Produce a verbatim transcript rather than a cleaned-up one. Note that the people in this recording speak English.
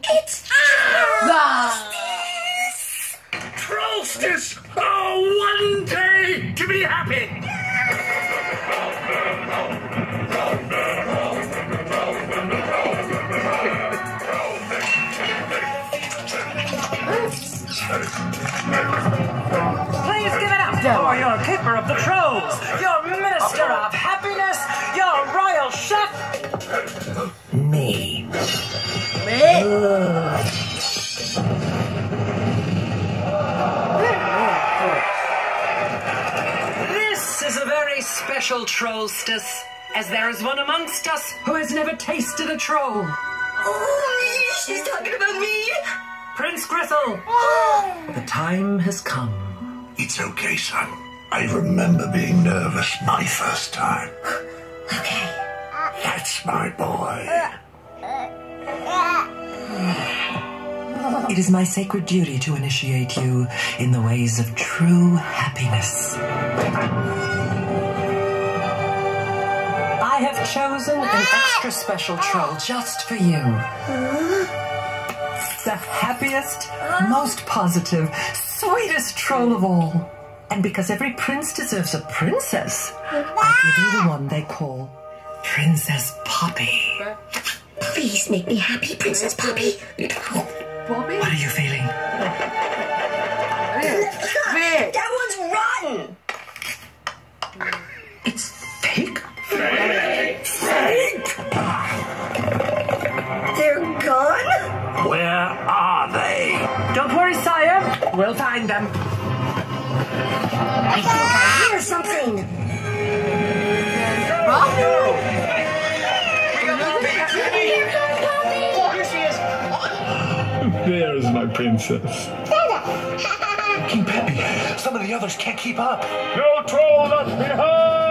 It's Ah. Trollstice! Oh, one day to be happy! Please give it up for your keeper of the trolls, your minister of happiness, your royal chef, me. This is a very special trollstice, as there is one amongst us who has never tasted a troll. Oh, she's talking about me. Prince Grithel, the time has come. It's okay, son. I remember being nervous my first time. Okay. That's my boy. It is my sacred duty to initiate you in the ways of true happiness. I have chosen an extra special troll just for you. The happiest, most positive, sweetest troll of all. And because every prince deserves a princess, I give you the one they call Princess Poppy. Please make me happy, Princess Poppy. Bobby? What are you feeling? That one's rotten. It's fake? Fake! They're gone? Where are they? Don't worry, sire. We'll find them. I think I hear something. There's my princess. King Peppy, some of the others can't keep up. No troll left behind!